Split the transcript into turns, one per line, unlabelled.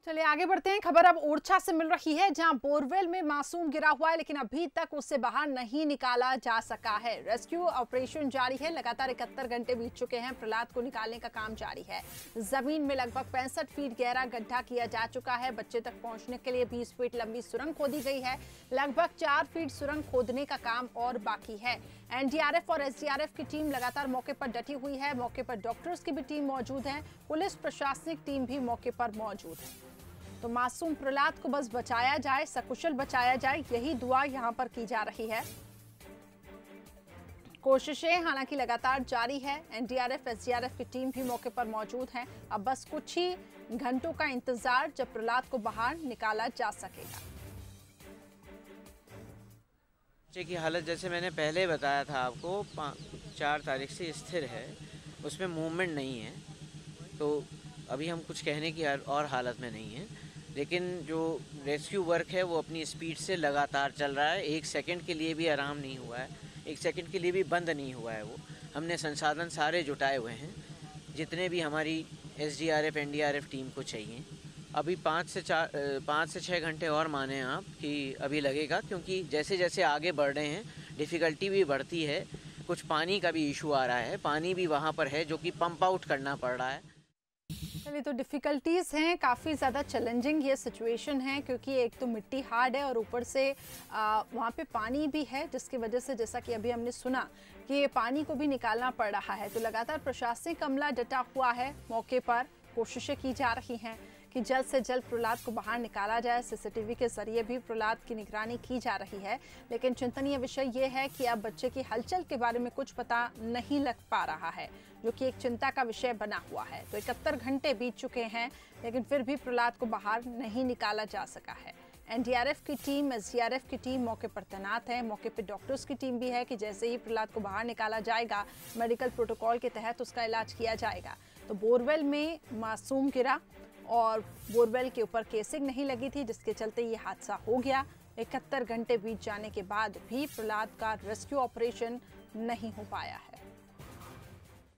चलिए आगे बढ़ते हैं। खबर अब ओरछा से मिल रही है, जहां बोरवेल में मासूम गिरा हुआ है, लेकिन अभी तक उसे बाहर नहीं निकाला जा सका है। रेस्क्यू ऑपरेशन जारी है। लगातार 71 घंटे बीत चुके हैं। प्रहलाद को निकालने का काम जारी है। जमीन में लगभग 65 फीट गहरा गड्ढा किया जा चुका है। बच्चे तक पहुंचने के लिए 20 फीट लंबी सुरंग खोदी गई है। लगभग 4 फीट सुरंग खोदने का काम और बाकी है। एनडीआरएफ और एसडीआरएफ की टीम लगातार मौके पर डटी हुई है। मौके पर डॉक्टर्स की भी टीम मौजूद है। पुलिस प्रशासनिक टीम भी मौके पर मौजूद है। तो मासूम प्रहलाद को बस बचाया जाए, सकुशल बचाया जाए, यही दुआ यहां पर की जा रही है। कोशिशें हालांकि लगातार जारी है। एनडीआरएफ एसडीआरएफ की टीम भी मौके पर मौजूद है। अब बस कुछ ही घंटों का इंतजार, जब प्रहलाद को बाहर निकाला जा सकेगा।
बच्चे की हालत जैसे मैंने पहले बताया था आपको, 4 तारीख से स्थिर है, उसमें मूवमेंट नहीं है। तो अभी हम कुछ कहने की और हालत में नहीं है, लेकिन जो रेस्क्यू वर्क है वो अपनी स्पीड से लगातार चल रहा है। 1 सेकंड के लिए भी आराम नहीं हुआ है, 1 सेकंड के लिए भी बंद नहीं हुआ है। वो हमने संसाधन सारे जुटाए हुए हैं, जितने भी हमारी एसडीआरएफ एनडीआरएफ टीम को चाहिए। अभी 5 से 6 घंटे और माने आप कि अभी लगेगा, क्योंकि जैसे जैसे आगे बढ़ रहे हैं डिफ़िकल्टी भी बढ़ती है। कुछ पानी का भी इशू आ रहा है, पानी भी वहाँ पर है जो कि पंप आउट करना पड़ रहा है।
चलिए, तो डिफ़िकल्टीज़ हैं, काफ़ी ज़्यादा चैलेंजिंग ये सिचुएशन है, क्योंकि एक तो मिट्टी हार्ड है और ऊपर से वहाँ पे पानी भी है, जिसकी वजह से जैसा कि अभी हमने सुना कि पानी को भी निकालना पड़ रहा है। तो लगातार प्रशासनिक अमला डटा हुआ है। मौके पर कोशिशें की जा रही हैं कि जल्द से जल्द प्रहलाद को बाहर निकाला जाए। सीसीटीवी के जरिए भी प्रहलाद की निगरानी की जा रही है। लेकिन चिंतनीय विषय ये है कि अब बच्चे की हलचल के बारे में कुछ पता नहीं लग पा रहा है, जो कि एक चिंता का विषय बना हुआ है। तो 71 घंटे बीत चुके हैं, लेकिन फिर भी प्रहलाद को बाहर नहीं निकाला जा सका है। एनडीआरएफ की टीम, एसडीआरएफ की टीम मौके पर तैनात है। मौके पर डॉक्टर्स की टीम भी है कि जैसे ही प्रहलाद को बाहर निकाला जाएगा, मेडिकल प्रोटोकॉल के तहत उसका इलाज किया जाएगा। तो बोरवेल में मासूम गिरा और बोरवेल के ऊपर केसिंग नहीं लगी थी, जिसके चलते ये हादसा हो गया। 71 घंटे बीत जाने के बाद भी प्रहलाद का रेस्क्यू ऑपरेशन नहीं हो पाया है।